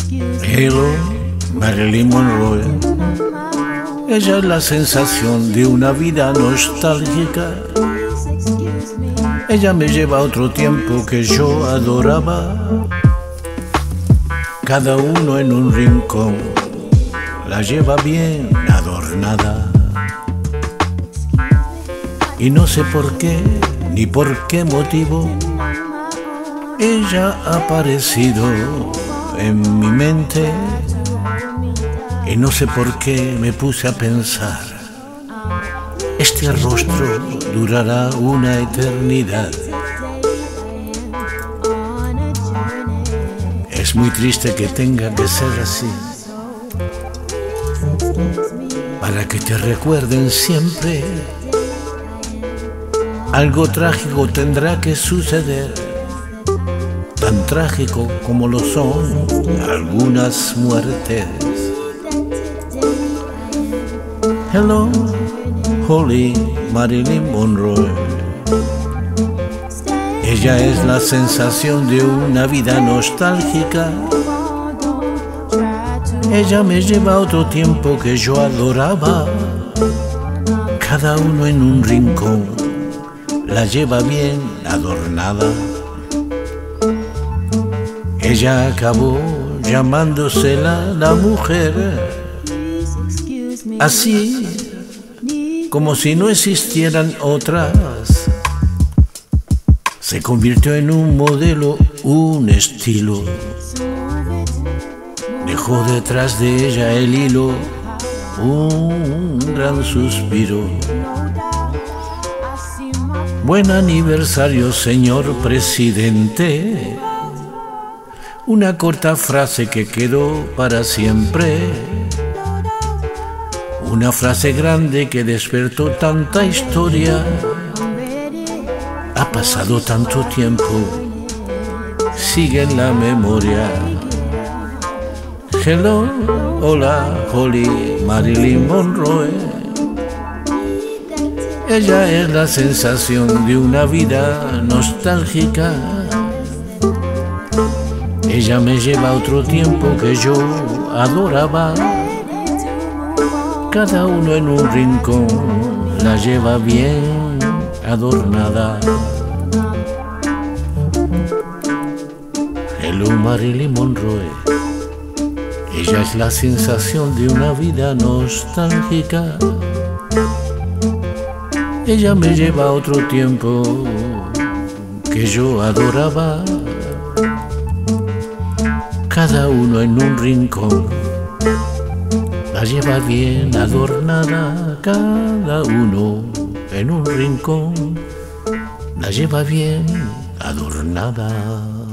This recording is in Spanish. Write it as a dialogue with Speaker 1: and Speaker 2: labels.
Speaker 1: Hello, Marilyn Monroe. Ella es la sensación de una vida nostálgica. Ella me lleva a otro tiempo que yo adoraba. Cada uno en un rincón la lleva bien adornada. Y no sé por qué, ni por qué motivo, ella ha aparecido en mi mente. Y no sé por qué me puse a pensar, este rostro durará una eternidad. Es muy triste que tenga que ser así, para que te recuerden siempre. Algo trágico tendrá que suceder, tan trágico como lo son algunas muertes. Hello, Holy Marilyn Monroe. Ella es la sensación de una vida nostálgica. Ella me lleva a otro tiempo que yo adoraba. Cada uno en un rincón la lleva bien adornada. Ella acabó llamándosela la mujer, así como si no existieran otras. Se convirtió en un modelo, un estilo. Dejó detrás de ella el hilo, un gran suspiro. Buen aniversario, señor presidente. Una corta frase que quedó para siempre. Una frase grande que despertó tanta historia. Ha pasado tanto tiempo, sigue en la memoria. Hello, hola, Holy Marilyn Monroe. Ella es la sensación de una vida nostálgica. Ella me lleva a otro tiempo que yo adoraba. Cada uno en un rincón la lleva bien adornada. Hello, Marilyn Monroe. Ella es la sensación de una vida nostálgica. Ella me lleva a otro tiempo que yo adoraba. Cada uno en un rincón la lleva bien adornada. Cada uno en un rincón la lleva bien adornada.